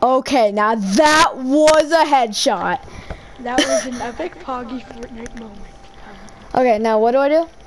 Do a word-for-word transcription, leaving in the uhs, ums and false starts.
Okay, now that was a headshot. That was an epic Poggy Fortnite moment. Okay, now what do I do?